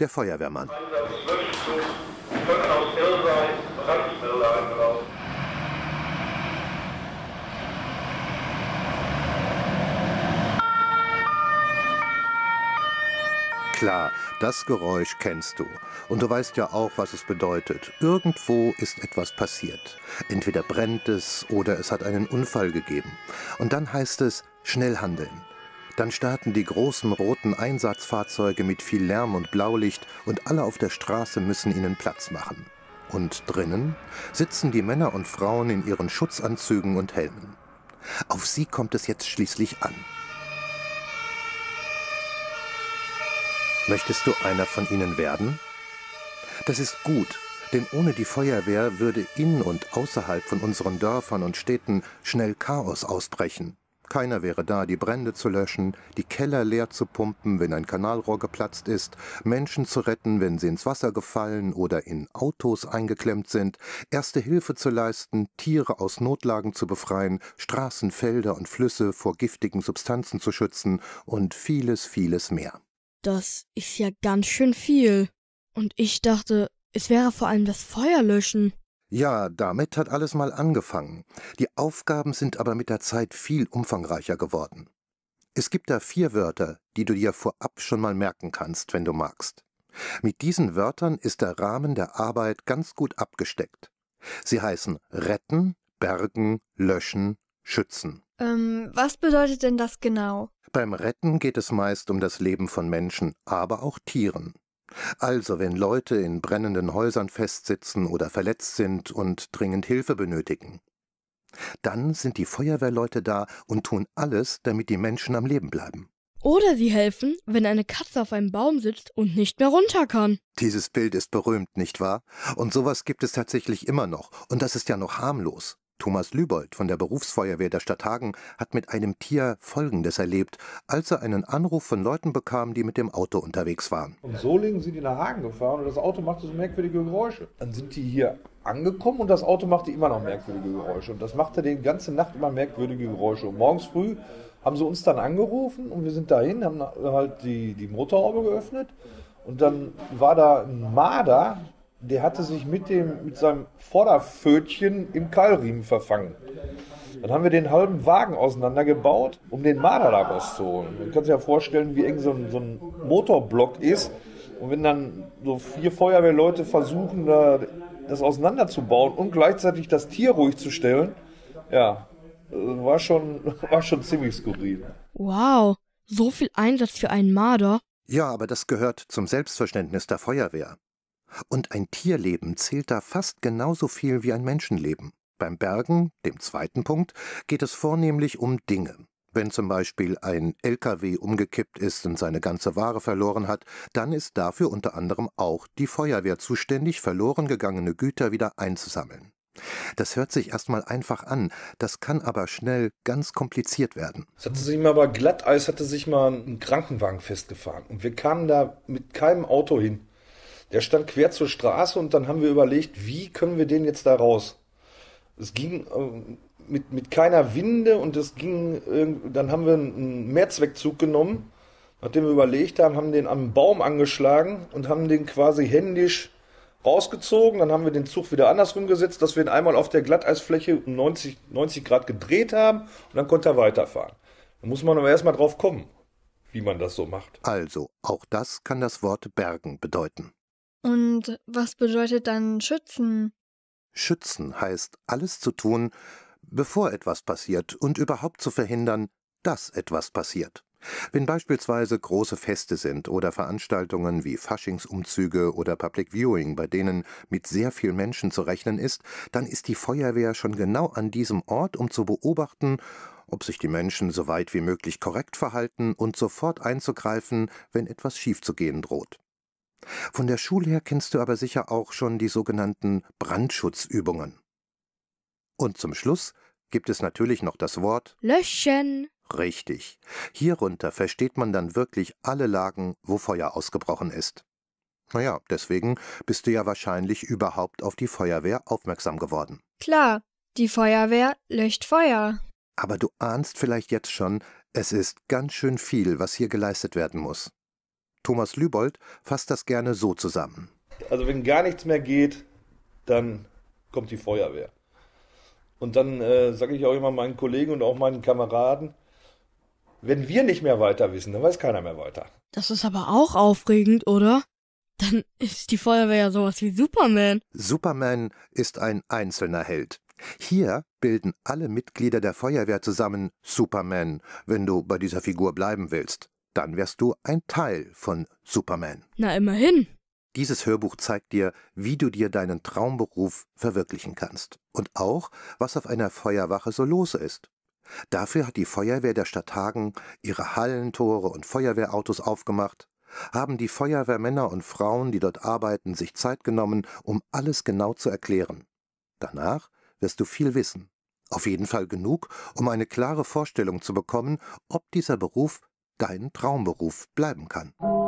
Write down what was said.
der Feuerwehrmann. Einsatzlöschzug können aus Irrsei Brandmelder eingelaufen. Klar, das Geräusch kennst du. Und du weißt ja auch, was es bedeutet. Irgendwo ist etwas passiert. Entweder brennt es oder es hat einen Unfall gegeben. Und dann heißt es, schnell handeln. Dann starten die großen roten Einsatzfahrzeuge mit viel Lärm und Blaulicht und alle auf der Straße müssen ihnen Platz machen. Und drinnen sitzen die Männer und Frauen in ihren Schutzanzügen und Helmen. Auf sie kommt es jetzt schließlich an. Möchtest du einer von ihnen werden? Das ist gut, denn ohne die Feuerwehr würde in und außerhalb von unseren Dörfern und Städten schnell Chaos ausbrechen. Keiner wäre da, die Brände zu löschen, die Keller leer zu pumpen, wenn ein Kanalrohr geplatzt ist, Menschen zu retten, wenn sie ins Wasser gefallen oder in Autos eingeklemmt sind, Erste Hilfe zu leisten, Tiere aus Notlagen zu befreien, Straßen, Felder und Flüsse vor giftigen Substanzen zu schützen und vieles, vieles mehr. Das ist ja ganz schön viel. Und ich dachte, es wäre vor allem das Feuerlöschen. Ja, damit hat alles mal angefangen. Die Aufgaben sind aber mit der Zeit viel umfangreicher geworden. Es gibt da 4 Wörter, die du dir vorab schon mal merken kannst, wenn du magst. Mit diesen Wörtern ist der Rahmen der Arbeit ganz gut abgesteckt. Sie heißen retten, bergen, löschen, schützen. Was bedeutet denn das genau? Beim Retten geht es meist um das Leben von Menschen, aber auch Tieren. Also wenn Leute in brennenden Häusern festsitzen oder verletzt sind und dringend Hilfe benötigen. Dann sind die Feuerwehrleute da und tun alles, damit die Menschen am Leben bleiben. Oder sie helfen, wenn eine Katze auf einem Baum sitzt und nicht mehr runter kann. Dieses Bild ist berühmt, nicht wahr? Und sowas gibt es tatsächlich immer noch. Und das ist ja noch harmlos. Thomas Lübold von der Berufsfeuerwehr der Stadt Hagen hat mit einem Tier Folgendes erlebt, als er einen Anruf von Leuten bekam, die mit dem Auto unterwegs waren. Von Solingen sind die nach Hagen gefahren und das Auto machte so merkwürdige Geräusche. Dann sind die hier angekommen und das Auto machte immer noch merkwürdige Geräusche. Und das machte die ganze Nacht immer merkwürdige Geräusche. Und morgens früh haben sie uns dann angerufen und wir sind dahin, haben halt die Motorhaube geöffnet. Und dann war da ein Marder, der hatte sich mit seinem Vorderpfötchen im Keilriemen verfangen. Dann haben wir den halben Wagen auseinandergebaut, um den Marder da rauszuholen. Man kann sich ja vorstellen, wie eng so ein Motorblock ist. Und wenn dann so 4 Feuerwehrleute versuchen, das auseinanderzubauen und gleichzeitig das Tier ruhig zu stellen, ja, war schon ziemlich skurril. Wow, so viel Einsatz für einen Marder. Ja, aber das gehört zum Selbstverständnis der Feuerwehr. Und ein Tierleben zählt da fast genauso viel wie ein Menschenleben. Beim Bergen, dem zweiten Punkt, geht es vornehmlich um Dinge. Wenn zum Beispiel ein LKW umgekippt ist und seine ganze Ware verloren hat, dann ist dafür unter anderem auch die Feuerwehr zuständig, verloren gegangene Güter wieder einzusammeln. Das hört sich erstmal einfach an, das kann aber schnell ganz kompliziert werden. Es hatte sich mal bei Glatteis ein Krankenwagen festgefahren und wir kamen da mit keinem Auto hin. Der stand quer zur Straße und dann haben wir überlegt, wie können wir den jetzt da raus? Es ging mit keiner Winde und dann haben wir einen Mehrzweckzug genommen, nachdem wir überlegt haben, haben den am Baum angeschlagen und haben den quasi händisch rausgezogen. Dann haben wir den Zug wieder andersrum gesetzt, dass wir ihn einmal auf der Glatteisfläche um 90 Grad gedreht haben und dann konnte er weiterfahren. Da muss man aber erstmal drauf kommen, wie man das so macht. Also, auch das kann das Wort bergen bedeuten. Und was bedeutet dann schützen? Schützen heißt, alles zu tun, bevor etwas passiert und überhaupt zu verhindern, dass etwas passiert. Wenn beispielsweise große Feste sind oder Veranstaltungen wie Faschingsumzüge oder Public Viewing, bei denen mit sehr viel Menschen zu rechnen ist, dann ist die Feuerwehr schon genau an diesem Ort, um zu beobachten, ob sich die Menschen so weit wie möglich korrekt verhalten und sofort einzugreifen, wenn etwas schiefzugehen droht. Von der Schule her kennst du aber sicher auch schon die sogenannten Brandschutzübungen. Und zum Schluss gibt es natürlich noch das Wort Löschen. Richtig. Hierunter versteht man dann wirklich alle Lagen, wo Feuer ausgebrochen ist. Naja, deswegen bist du ja wahrscheinlich überhaupt auf die Feuerwehr aufmerksam geworden. Klar, die Feuerwehr löscht Feuer. Aber du ahnst vielleicht jetzt schon, es ist ganz schön viel, was hier geleistet werden muss. Thomas Lübold fasst das gerne so zusammen. Also wenn gar nichts mehr geht, dann kommt die Feuerwehr. Und dann sage ich auch immer meinen Kollegen und auch meinen Kameraden, wenn wir nicht mehr weiter wissen, dann weiß keiner mehr weiter. Das ist aber auch aufregend, oder? Dann ist die Feuerwehr ja sowas wie Superman. Superman ist ein einzelner Held. Hier bilden alle Mitglieder der Feuerwehr zusammen Superman, wenn du bei dieser Figur bleiben willst. Dann wärst du ein Teil von Superman. Na, immerhin. Dieses Hörbuch zeigt dir, wie du dir deinen Traumberuf verwirklichen kannst. Und auch, was auf einer Feuerwache so los ist. Dafür hat die Feuerwehr der Stadt Hagen ihre Hallentore und Feuerwehrautos aufgemacht, haben die Feuerwehrmänner und Frauen, die dort arbeiten, sich Zeit genommen, um alles genau zu erklären. Danach wirst du viel wissen. Auf jeden Fall genug, um eine klare Vorstellung zu bekommen, ob dieser Beruf dein Traumberuf bleiben kann.